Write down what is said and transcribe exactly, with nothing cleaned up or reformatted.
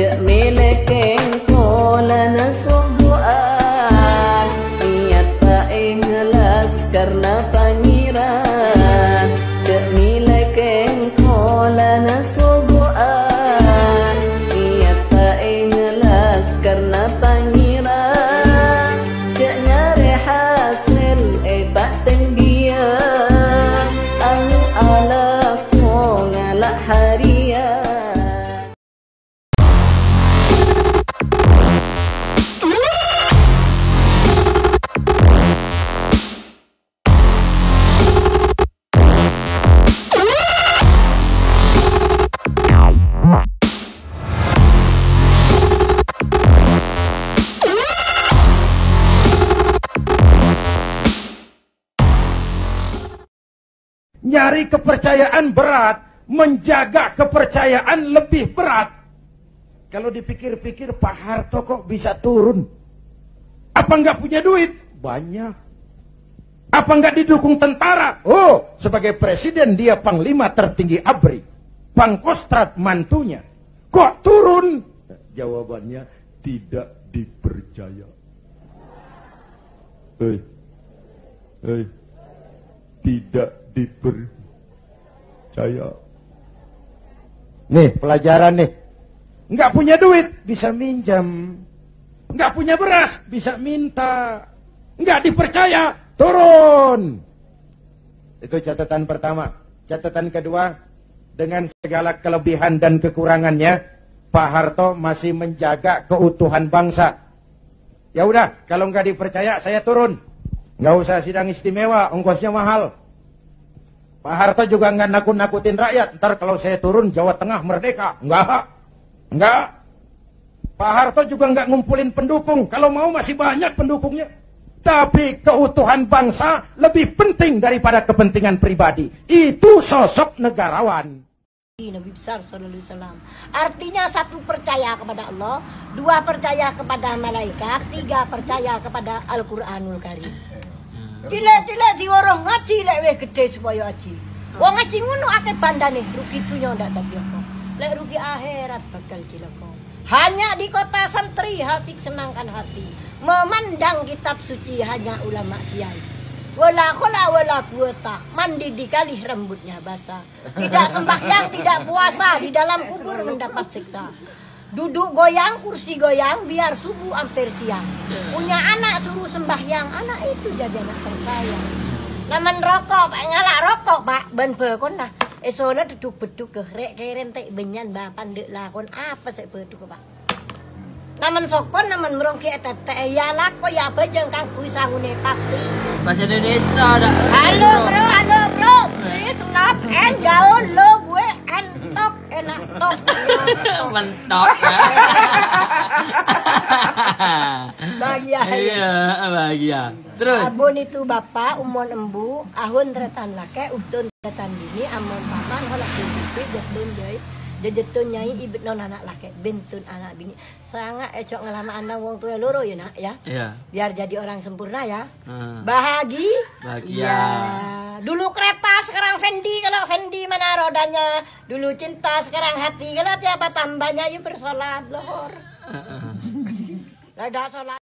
Dek melekeng kolan subuan, niat tak ikhlas karena pangeran. Dek melekeng kolan subuan, niat tak ikhlas karena pangeran. Dek nyari hasil hebat dia, ang alak mo ngalak harian. Nyari kepercayaan berat, menjaga kepercayaan lebih berat. Kalau dipikir-pikir Pak Harto kok bisa turun? Apa nggak punya duit? Banyak. Apa nggak didukung tentara? Oh, sebagai presiden dia panglima tertinggi A B R I. Pangkostrat mantunya. Kok turun? Jawabannya tidak dipercaya. Hei, hei, tidak dipercaya. Nih pelajaran nih. Nggak punya duit bisa minjam, nggak punya beras bisa minta, nggak dipercaya turun. Itu catatan pertama. Catatan kedua, dengan segala kelebihan dan kekurangannya, Pak Harto masih menjaga keutuhan bangsa. Ya udah, kalau nggak dipercaya saya turun. Nggak usah sidang istimewa, ongkosnya mahal. Pak Harto juga nggak nakut-nakutin rakyat. Ntar kalau saya turun Jawa Tengah merdeka. Enggak. Enggak. Pak Harto juga nggak ngumpulin pendukung. Kalau mau masih banyak pendukungnya. Tapi keutuhan bangsa lebih penting daripada kepentingan pribadi. Itu sosok negarawan. Nabi besar sallallahu alaihi wasallam. Artinya satu percaya kepada Allah, dua percaya kepada malaikat, tiga percaya kepada Al-Qur'anul Karim. Cilek-cilek diorong ngaji lek wis gede supaya ngaji. Wong ngaji ngono akeh bandane, rugi dunya ndak tapi apa. Lek rugi akhirat bakal cilaka. Hanya di kota santri hasik senangkan hati. Memandang kitab suci hanya ulama kiai. Wala khola wala quwata, mandi di kali rambutnya basah. Tidak sembahyang, tidak puasa, di dalam kubur mendapat siksa. Duduk goyang, kursi goyang, biar subuh hampir siang. Punya anak suruh sembahyang, anak itu jadi anak tersayang. Laman rokok, pak ngalak rokok, pak ben bekon nah. Esona duduk beduk gerek keren tek benyan bapan dek lakon apa sih beduk pak. Naman sokon, naman merongki etete ya lako ya bajang kang kui sangune pakti. Bahasa Indonesia dah. Halo bro, halo bro. Please not and gaul lo gue and tok enak tok. Mentok ya. Bahagia. Iya, bahagia. Terus. Abon itu bapak, umon embu, ahun tretan lake, uhtun tretan bini, amon paman, hola sisipi, jatun jai. Jejetun nyai ibet non anak laki, bentun anak bini. Sangat ecok ngelama anak wong tua loro ya nak ya. Iya. Biar jadi orang sempurna ya. Hmm. Bahagi. Bahagia. Ya. Dulu kereta, sekarang Fendi. Kalau Fendi mana rodanya? Dulu cinta, sekarang hati. Kalau tiap tambahnya yuk bersolat lohor. Ada solat.